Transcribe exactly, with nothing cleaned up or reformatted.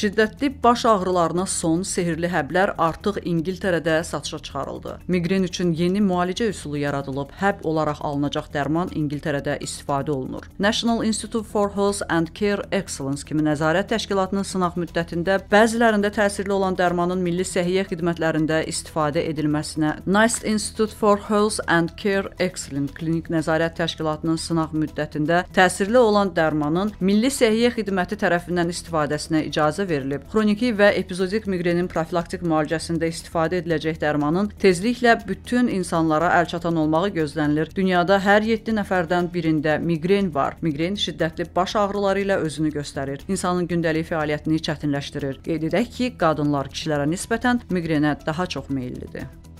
Şiddətli baş ağrılarına son sehirli həblər artıq İngiltərədə satışa çıxarıldı. Miqren üçün yeni müalicə üsulu yaradılıb. Həb olaraq alınacaq dərman İngiltərədə istifadə olunur. National Institute for Health and Care Excellence kimi nəzarət təşkilatının sınaq müddətində bəzilərində təsirli olan dərmanın milli səhiyyə xidmətlərində istifadə edilməsinə NICE Institute for Health and Care Excellence klinik nəzarət təşkilatının sınaq müddətində təsirli olan dərmanın milli səhiyyə xidməti tərəfindən istifadəsinə icazə verilib. Xroniki və epizodik miqrenin profilaktik müalicəsində istifadə ediləcək dərmanın tezliklə bütün insanlara əlçatan olmağı gözlənilir. Dünyada hər yeddi nəfərdən birində miqren var. Miqren şiddətli baş ağrıları ilə özünü göstərir. İnsanın gündəlik fəaliyyətini çətinləşdirir. Qeyd edək ki, qadınlar kişilərə nisbətən miqrenə daha çox meyllidir.